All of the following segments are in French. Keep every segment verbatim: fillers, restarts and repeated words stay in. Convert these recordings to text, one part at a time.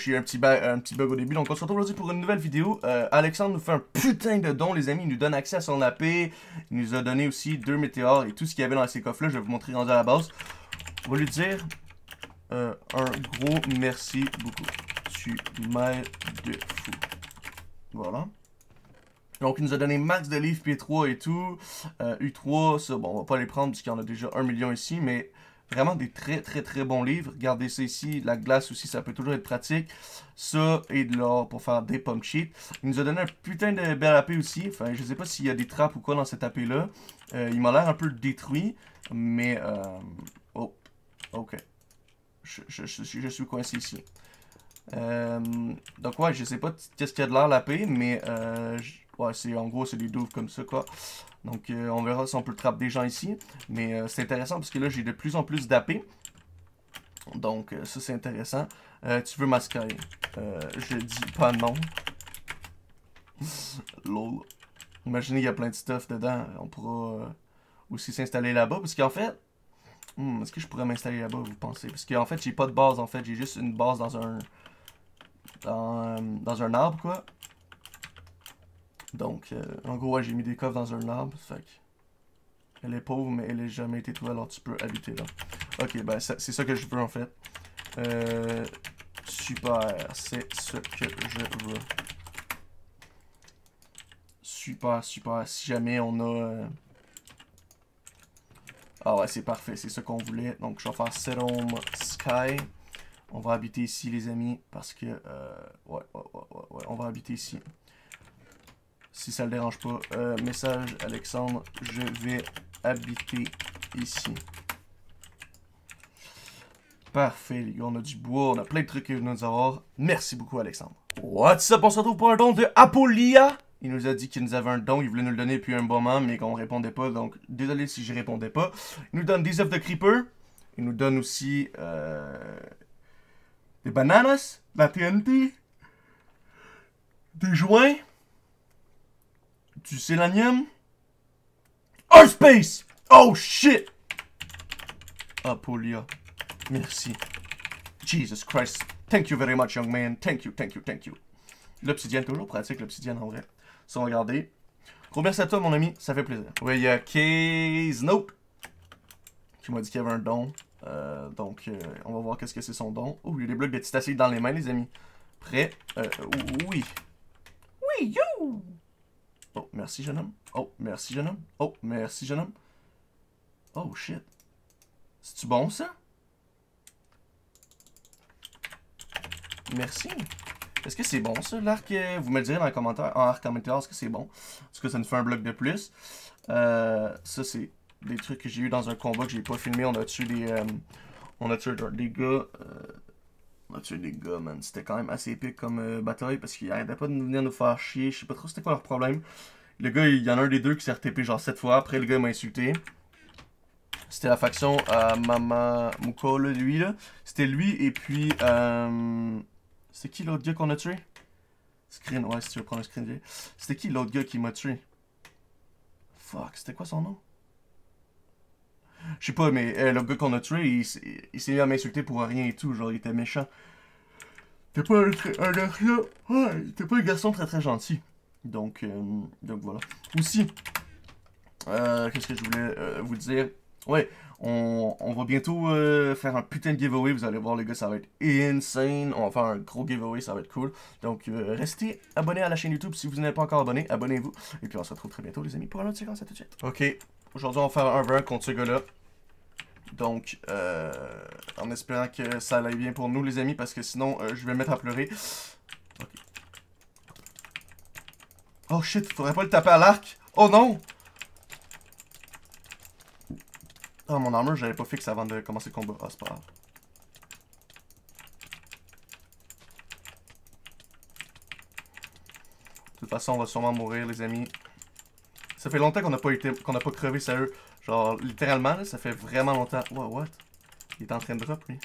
j'ai eu un petit, un petit bug au début. Donc on se retrouve aujourd'hui pour une nouvelle vidéo. Euh, Alexandre nous fait un putain de don, les amis. Il nous donne accès à son A P. Il nous a donné aussi deux météores et tout ce qu'il y avait dans ces coffres-là. Je vais vous montrer rendu à la base. On va lui dire euh, un gros merci beaucoup. Tu m'aides de fou. Voilà. Donc, il nous a donné max de livres P trois et tout. Euh, U trois, ça, bon, on va pas les prendre puisqu'il y en a déjà un million ici, mais vraiment des très très très bons livres. Regardez ça ici, la glace aussi, ça peut toujours être pratique. Ça et de l'or pour faire des pump sheets. Il nous a donné un putain de bel A P aussi. Enfin, je sais pas s'il y a des trappes ou quoi dans cet A P-là. Euh, il m'a l'air un peu détruit, mais... Euh... Oh, ok. Je, je, je, je suis coincé ici. Euh, donc ouais, je sais pas qu'est-ce qu'il y a de l'air l'A P, mais euh, ouais, c'est en gros c'est des douves comme ça quoi. Donc euh, on verra si on peut trapper des gens ici, mais euh, c'est intéressant parce que là j'ai de plus en plus d'A P. Donc euh, ça c'est intéressant. Euh, tu veux masquer? Euh, je dis pas non. Lol. Imaginez il y a plein de stuff dedans, on pourra euh, aussi s'installer là-bas parce qu'en fait, hmm, est-ce que je pourrais m'installer là-bas vous pensez? Parce qu'en fait j'ai pas de base en fait, j'ai juste une base dans un Dans, dans un arbre, quoi. Donc, euh, en gros, ouais, j'ai mis des coffres dans un arbre. Fait que elle est pauvre, mais elle est jamais été trouvée, alors tu peux habiter là. Ok, ben, c'est ça que je veux, en fait. Euh, super, c'est ce que je veux. Super, super. Si jamais on a... Euh... Ah ouais, c'est parfait, c'est ce qu'on voulait. Donc, je vais faire Set Home Sky. On va habiter ici, les amis, parce que... Euh, ouais, ouais, ouais, ouais, ouais, on va habiter ici. Si ça le dérange pas. Euh, message, Alexandre, je vais habiter ici. Parfait, les gars, on a du bois, on a plein de trucs que nous nous avoir. Merci beaucoup, Alexandre. What's up, on se retrouve pour un don de Apolia. Il nous a dit qu'il nous avait un don, il voulait nous le donner depuis un bon moment, mais qu'on répondait pas, donc désolé si j'y répondais pas. Il nous donne des œufs de creeper. Il nous donne aussi... Euh... des bananas, la T N T, des joints, du sélénium, un space! Oh shit! Apolia, merci. Jesus Christ, thank you very much, young man. Thank you, thank you, thank you. L'obsidienne, toujours pratique, l'obsidienne en vrai. Ça, on va regarder. Gros merci à toi, mon ami, ça fait plaisir. Oui, il y a Case Note qui m'a dit qu'il y avait un don. Euh, donc, euh, on va voir qu'est-ce que c'est son don. Oh, il y a des blocs de titacite dans les mains, les amis. Prêt? Euh, oui. Oui, you! Oh, merci, jeune homme. Oh, merci, jeune homme. Oh, merci, jeune homme. Oh, shit. C'est-tu bon, ça? Merci. Est-ce que c'est bon, ça, l'arc? Vous me le direz dans les commentaires. En arc en météore, est-ce que c'est bon? Est-ce que ça nous fait un bloc de plus? Euh, ça, c'est... des trucs que j'ai eu dans un combat que j'ai pas filmé. On a tué des... Euh, on a tué des gars... Euh, on a tué des gars, man. C'était quand même assez épique comme euh, bataille parce qu'ils arrêtaient pas de venir nous faire chier. Je sais pas trop c'était quoi leur problème. Le gars, il y en a un des deux qui s'est R T P genre sept fois. Après, le gars m'a insulté. C'était la faction euh, Mama Muko, là, lui, là. C'était lui et puis... Euh, c'était qui l'autre gars qu'on a tué? Screen, ouais, si tu veux prendre un screen. C'était qui l'autre gars qui m'a tué? Fuck, c'était quoi son nom? Je sais pas, mais euh, le gars qu'on a tué, il, il s'est mis à m'insulter pour rien et tout. Genre, il était méchant. T'es pas un, un garçon. Ouais, t'es pas un garçon très très gentil. Donc, euh, donc voilà. Aussi, euh, qu'est-ce que je voulais euh, vous dire? Ouais, on, on va bientôt euh, faire un putain de giveaway. Vous allez voir, les gars, ça va être insane. On va faire un gros giveaway, ça va être cool. Donc, euh, restez abonnés à la chaîne YouTube. Si vous n'êtes pas encore abonné, abonnez-vous. Et puis, on se retrouve très bientôt, les amis, pour un autre séquence. À tout de suite. Ok. Aujourd'hui, on va faire un v un contre ce gars-là. Donc, euh, en espérant que ça aille bien pour nous, les amis, parce que sinon, euh, je vais me mettre à pleurer. Ok. Oh shit, faudrait pas le taper à l'arc. Oh non! Oh, mon armure, j'avais pas fixe avant de commencer le combat. Ah, c'est pas grave. De toute façon, on va sûrement mourir, les amis. Ça fait longtemps qu'on n'a pas été, qu'on n'a pas crevé, sérieux. Genre, littéralement, là, ça fait vraiment longtemps. Wow, what? Il est en train de drop, lui.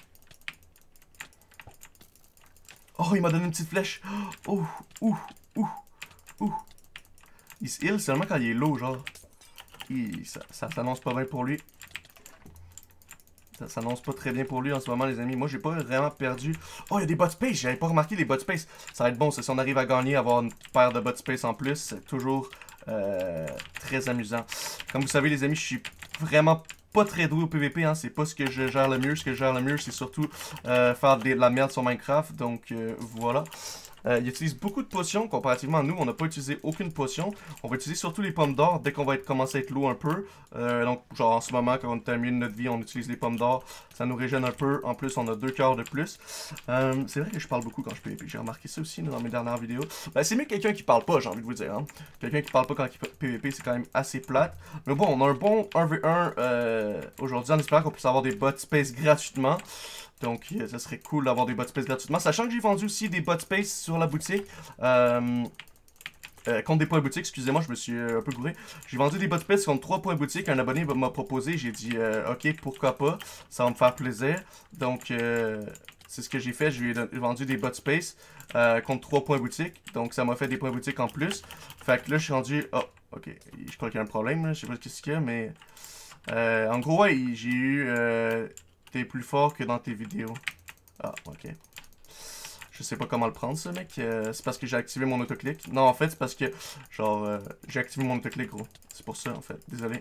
Oh, il m'a donné une petite flèche. Oh, ouh, ouh, ouh. Il se heal seulement quand il est low, genre. Il, ça, ça s'annonce pas bien pour lui. Ça s'annonce pas très bien pour lui en ce moment, les amis. Moi, j'ai pas vraiment perdu. Oh, il y a des bot space. J'avais pas remarqué les bot space. Ça va être bon, ça. Si on arrive à gagner, avoir une paire de bot space en plus, c'est toujours euh, très amusant. Comme vous savez, les amis, je suis vraiment pas très doué au P V P. Hein. C'est pas ce que je gère le mieux. Ce que je gère le mieux, c'est surtout euh, faire de la merde sur Minecraft. Donc, euh, voilà. Euh, il utilise beaucoup de potions comparativement à nous. On n'a pas utilisé aucune potion. On va utiliser surtout les pommes d'or dès qu'on va être, commencer à être low un peu. Euh, donc, genre en ce moment, quand on est à milieu de notre vie, on utilise les pommes d'or. Ça nous régène un peu. En plus, on a deux cœurs de plus. Euh, c'est vrai que je parle beaucoup quand je P V P. J'ai remarqué ça aussi dans mes dernières vidéos. Ben, c'est mieux que quelqu'un qui parle pas, j'ai envie de vous dire. Hein. Quelqu'un qui parle pas quand il P V P, c'est quand même assez plate. Mais bon, on a un bon un v un euh, aujourd'hui en espérant qu'on puisse avoir des bots space gratuitement. Donc, euh, ça serait cool d'avoir des bot space gratuitement. Sachant que j'ai vendu aussi des bot space sur la boutique. Euh, euh, contre des points boutique, excusez-moi, je me suis euh, un peu gouré. J'ai vendu des bot space contre trois points boutique. Un abonné m'a proposé. J'ai dit, euh, ok, pourquoi pas. Ça va me faire plaisir. Donc, euh, c'est ce que j'ai fait. J'ai vendu des bot space euh, contre trois points boutique. Donc, ça m'a fait des points boutique en plus. Fait que là, je suis rendu. Oh, ok. Je crois qu'il y a un problème. Là. Je sais pas ce qu'il y a, mais. Euh, en gros, ouais, j'ai eu. Euh, T'es plus fort que dans tes vidéos. Ah, ok. Je sais pas comment le prendre, ça, mec. Euh, c'est parce que j'ai activé mon autoclic. Non, en fait, c'est parce que, genre, euh, j'ai activé mon autoclic, gros. C'est pour ça, en fait. Désolé.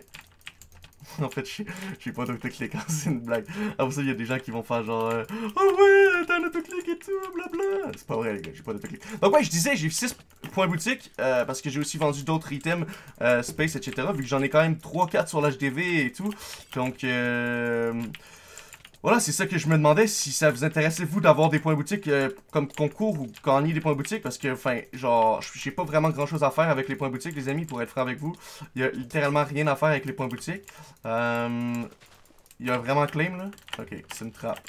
En fait, j'ai pas d'autoclic, hein. C'est une blague. Ah, pour ça, il y a des gens qui vont faire genre, euh, oh ouais, t'as un autoclic et tout, blabla. C'est pas vrai, les gars, j'ai pas d'autoclic. Donc, ouais, je disais, j'ai six points boutique, euh, parce que j'ai aussi vendu d'autres items, euh, space, et cetera. Vu que j'en ai quand même trois quatre sur l'H D V et tout. Donc, euh. Voilà, c'est ça que je me demandais, si ça vous intéressait, vous, d'avoir des points boutiques euh, comme concours ou gagner des points boutiques, parce que, enfin, genre, j'ai pas vraiment grand-chose à faire avec les points boutiques, les amis, pour être franc avec vous. Il y a littéralement rien à faire avec les points boutiques. Euh, il y a vraiment claim, là? Ok, c'est une trappe.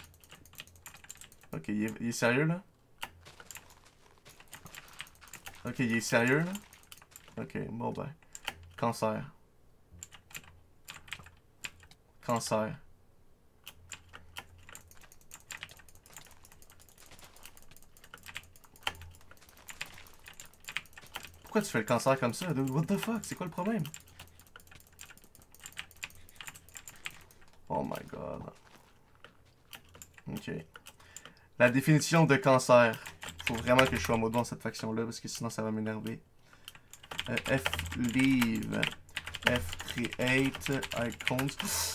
Ok, il est, il est sérieux, là? Ok, il est sérieux, là? Ok, bon ben. Cancer. Cancer. Pourquoi tu fais le cancer comme ça, dude? What the fuck? C'est quoi le problème? Oh my god. Ok. La définition de cancer. Faut vraiment que je sois en mode dans cette faction-là, parce que sinon ça va m'énerver. Euh, F leave. F create icons.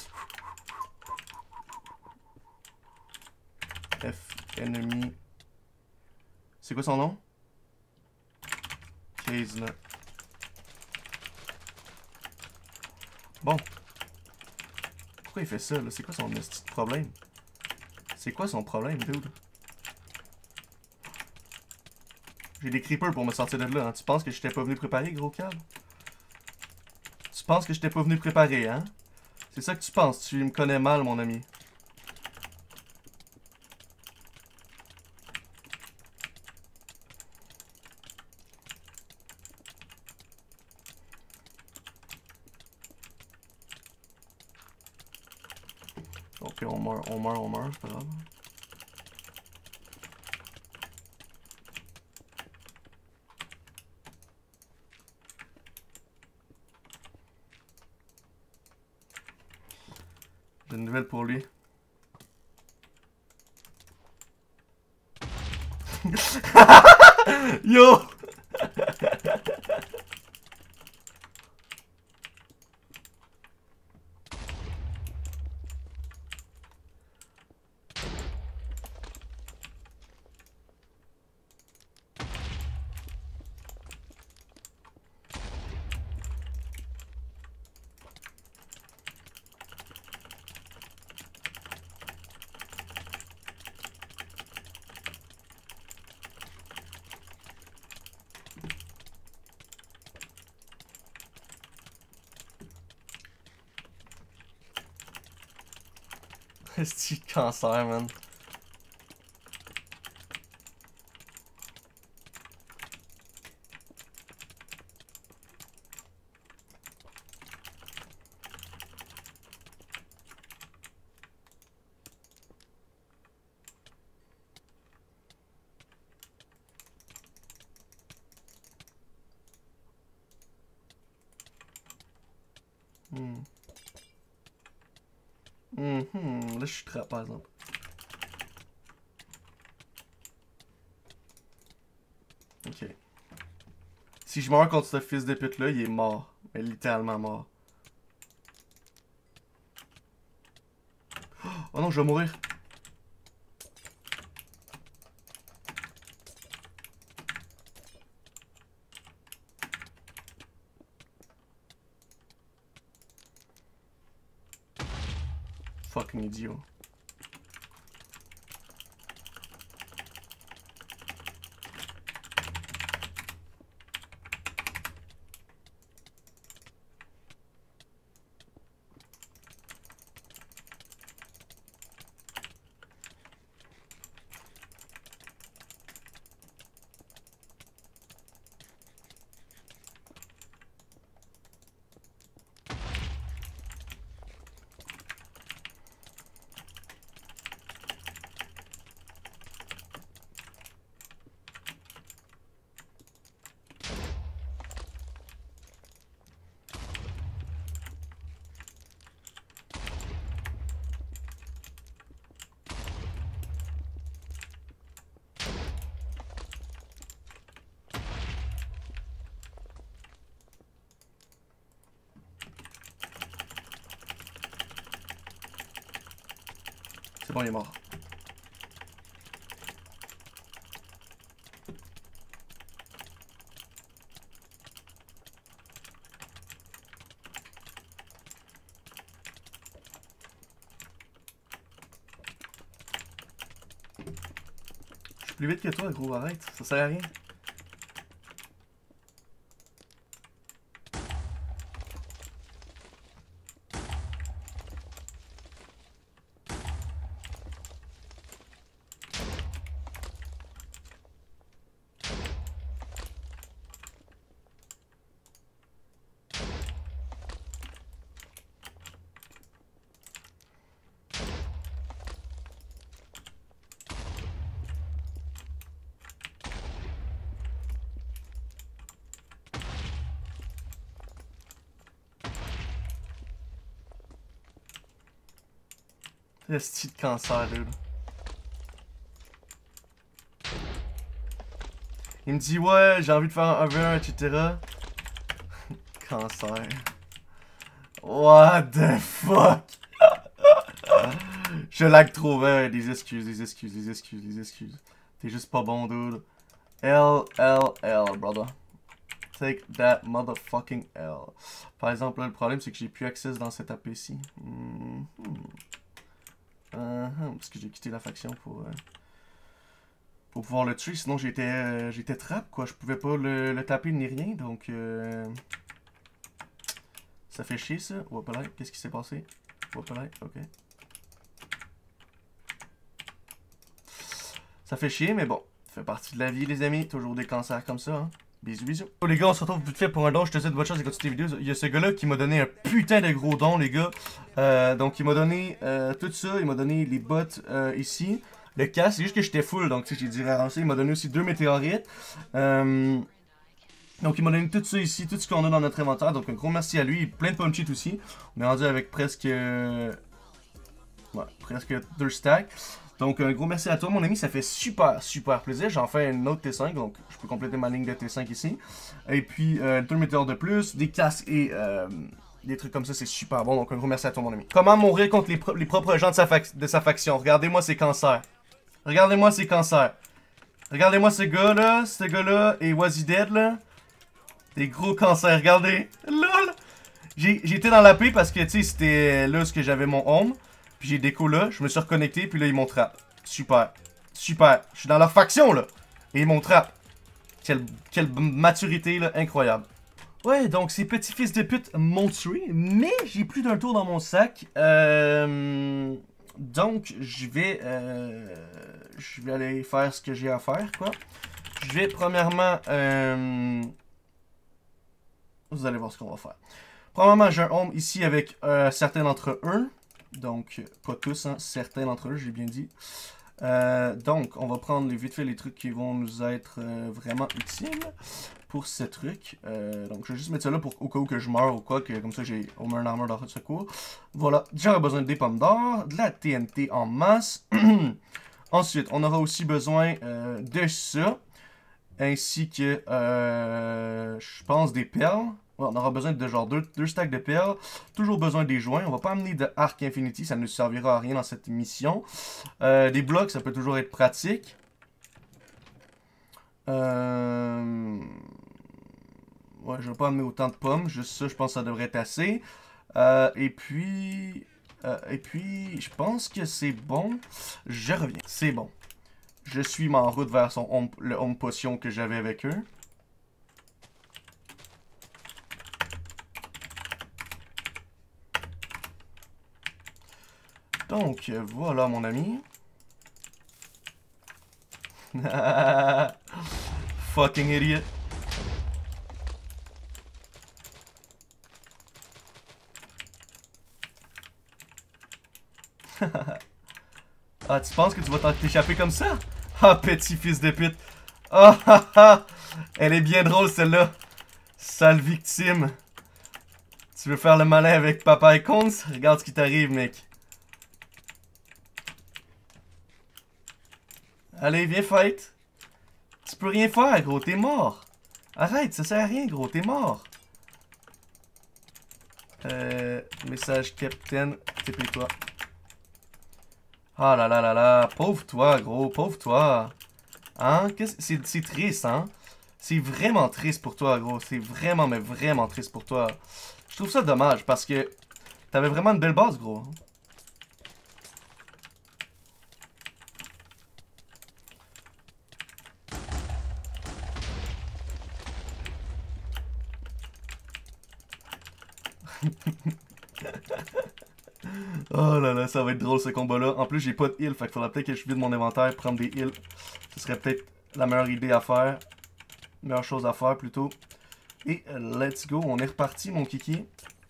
F enemy. C'est quoi son nom? Case là. Bon. Pourquoi il fait ça là? C'est quoi son petit problème? C'est quoi son problème, dude? J'ai des creepers pour me sortir de là, hein. Tu penses que j'étais pas venu préparer, gros câble? Tu penses que j'étais pas venu préparer, hein? C'est ça que tu penses, tu me connais mal, mon ami. Ok, on meurt, on meurt, on meurt, c'est pas grave. J'ai une nouvelle pour lui. Yo! C'est cancer, man. Hmm. Mm-hmm. Là, je suis trap, par exemple. Ok. Si je meurs contre ce fils de pute-là, il est mort. Mais littéralement mort. Oh non, je vais mourir. Fucking idiot. C'est bon, il est mort. Je suis plus vite que toi, gros, arrête. Ça sert à rien. Le style de cancer, dude. Il me dit, ouais, j'ai envie de faire un un v un, et cetera. Cancer. What the fuck? Je lag trop, ouais. Des excuses, des excuses, des excuses, des excuses. T'es juste pas bon, dude. L, L, L, brother. Take that motherfucking L. Par exemple, là, le problème, c'est que j'ai plus accès dans cette A P ci. Mm -hmm. Uh -huh, parce que j'ai quitté la faction pour, euh, pour pouvoir le tuer. Sinon, j'étais euh, j'étais trap, quoi. Je pouvais pas le, le taper ni rien, donc... Euh, ça fait chier, ça. Wopalite, qu'est-ce qui s'est passé? Wopalite, ok. Ça fait chier, mais bon. Ça fait partie de la vie, les amis. Toujours des cancers comme ça, hein. Bisous, bisous. Oh, les gars, on se retrouve vite fait pour un don. Je te souhaite bonne chance et continue tes vidéos. Il y a ce gars-là qui m'a donné un putain de gros don, les gars. Euh, donc, il m'a donné euh, tout ça. Il m'a donné les bottes euh, ici. Le casque, c'est juste que j'étais full. Donc, tu sais, j'ai dit ramasser. Il m'a donné aussi deux météorites. Euh, donc, il m'a donné tout ça ici. Tout ce qu'on a dans notre inventaire. Donc, un gros merci à lui. Plein de punch it aussi. On est rendu avec presque... Euh, ouais, presque deux stacks. Donc, un gros merci à toi, mon ami. Ça fait super, super plaisir. J'en fais une autre T cinq, donc je peux compléter ma ligne de T cinq ici. Et puis, euh, deux météores de plus, des casques et euh, des trucs comme ça, c'est super bon. Donc, un gros merci à toi, mon ami. Comment mourir contre les, pro les propres gens de sa, de sa faction? Regardez-moi ces cancers. Regardez-moi ces cancers. Regardez-moi ce gars-là, ce gars-là et Was He Dead, là. Des gros cancers, regardez. Lol. J'ai été dans la paix parce que, tu sais, c'était là où j'avais mon home. Puis j'ai déco là, je me suis reconnecté, puis là ils m'ont trap. Super. Super. Je suis dans leur faction là. Et ils m'ont trap. Quelle, quelle maturité là, incroyable. Ouais, donc ces petits fils de pute m'ont tué, mais j'ai plus d'un tour dans mon sac. Euh, donc je vais, euh, je vais aller faire ce que j'ai à faire, quoi. Je vais premièrement, euh, vous allez voir ce qu'on va faire. Premièrement, j'ai un home ici avec euh, certains d'entre eux. Donc, pas tous, hein, certains d'entre eux, j'ai bien dit. Euh, donc, on va prendre vite fait les trucs qui vont nous être euh, vraiment utiles pour ce truc. Euh, donc, je vais juste mettre ça là pour, au cas où que je meurs ou quoi, que comme ça j'ai au moins un armure de secours. Voilà, j'aurai besoin des pommes d'or, de la T N T en masse. Ensuite, on aura aussi besoin euh, de ça, ainsi que, euh, je pense, des perles. Ouais, on aura besoin de genre deux, deux stacks de perles. Toujours besoin des joints. On va pas amener de Arc Infinity, ça ne servira à rien dans cette mission. Euh, des blocs, ça peut toujours être pratique. Euh... Ouais, je vais pas amener autant de pommes. Juste ça, je pense que ça devrait être assez. Euh, et puis... Euh, et puis, je pense que c'est bon. Je reviens. C'est bon. Je suis en route vers son home, le home potion que j'avais avec eux. Donc, voilà mon ami. Fucking idiot. Ah, tu penses que tu vas t'échapper comme ça? Ah, petit fils de pute. Ah, ah, ah. Elle est bien drôle, celle-là. Sale victime. Tu veux faire le malin avec Papa et Cons? Regarde ce qui t'arrive, mec. Allez, viens fight. Tu peux rien faire, gros, t'es mort. Arrête, ça sert à rien, gros, t'es mort. Euh, message Captain, T P-toi. Ah là là là là, pauvre toi, gros, pauvre toi. Hein? C'est triste, hein? C'est vraiment triste pour toi, gros. C'est vraiment, mais vraiment triste pour toi. Je trouve ça dommage parce que t'avais vraiment une belle base, gros. Oh là là, ça va être drôle ce combat-là. En plus, j'ai pas de heal, fait qu'il faudra peut-être que je vide mon inventaire, prendre des heals. Ce serait peut-être la meilleure idée à faire. Meilleure chose à faire plutôt. Et let's go, on est reparti, mon kiki.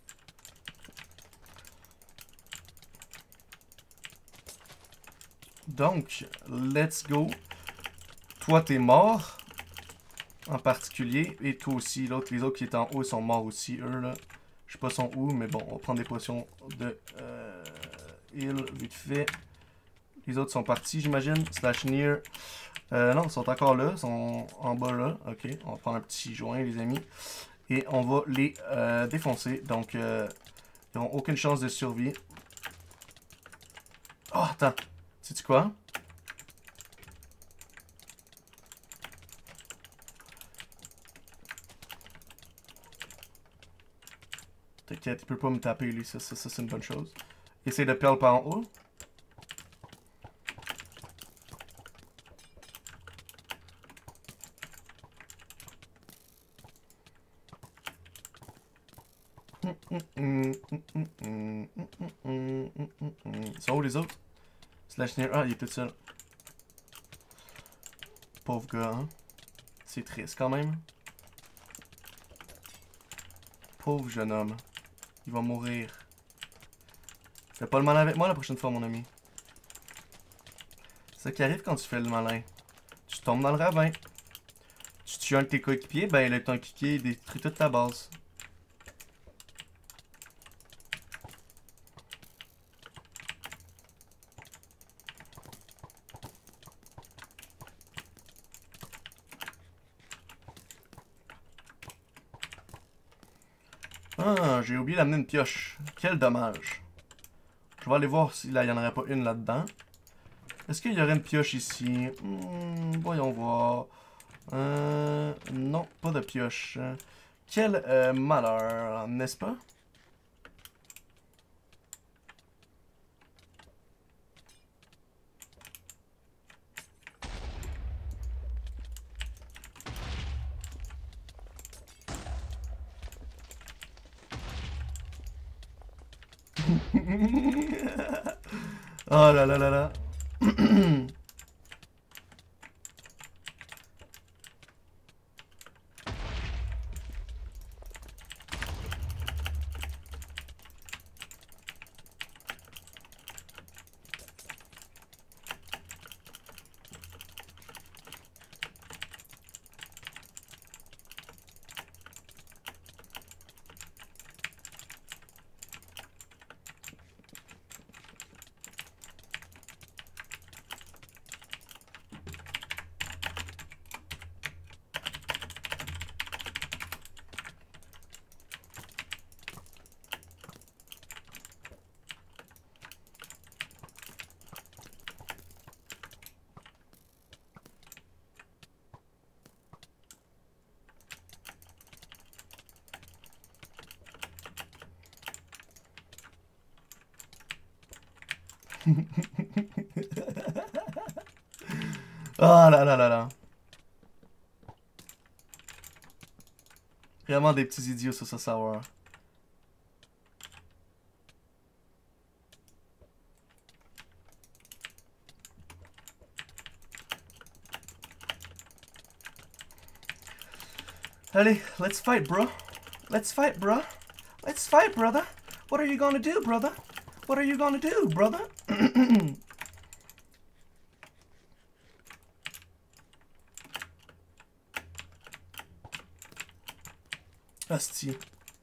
Donc, let's go. Toi, t'es mort. En particulier. Et toi aussi, l'autre, les autres qui étaient en haut, ils sont morts aussi, eux, là. Je sais pas son où, mais bon, on va prendre des potions de euh, heal vite fait. Les autres sont partis, j'imagine. Slash near. Euh, non, ils sont encore là. Ils sont en bas là. Ok, on va prendre un petit joint, les amis. Et on va les euh, défoncer. Donc, euh, ils n'auront aucune chance de survie. Oh, attends. Sais-tu quoi? T'inquiète, il peut pas me taper, lui. Ça, ça, ça c'est une bonne chose. Essaye de perdre par en haut. Ils sont où les autres? Slash near. Ah, il est tout seul. Pauvre gars, hein. C'est triste quand même. Pauvre jeune homme. Il va mourir. Fais pas le malin avec moi la prochaine fois, mon ami. C'est ça qui arrive quand tu fais le malin. Tu tombes dans le ravin. Tu tues un de tes coéquipiers, ben là, ton kické détruit toute ta base. Ah, j'ai oublié d'amener une pioche. Quel dommage. Je vais aller voir s'il n'y en aurait pas une là-dedans. Est-ce qu'il y aurait une pioche ici? Hmm, voyons voir. Euh, non, pas de pioche. Quel euh, malheur, n'est-ce pas? Oh là là là là. Oh là là là là. Vraiment des petits idiots sur ce savoir. Allez, let's fight, bro. Let's fight, bro. Let's fight, brother. What are you gonna do, brother? What are you gonna do, brother? Asti.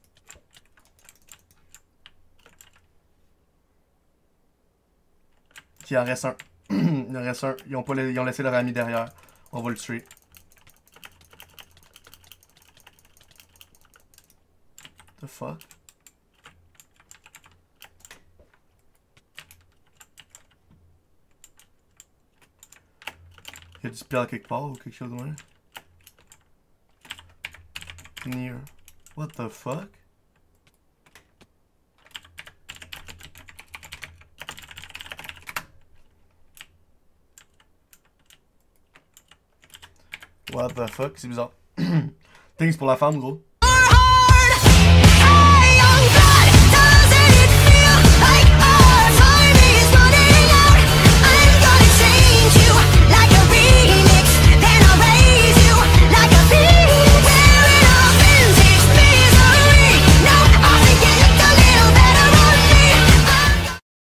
Il en reste un. Il en reste un. Ils ont, pas les... Ils ont laissé leur ami derrière. On va le tuer. The fuck? Il y a du spell quelque part ou quelque chose de même? Near. What the fuck? What the fuck? C'est bizarre. Thanks pour la femme, gros.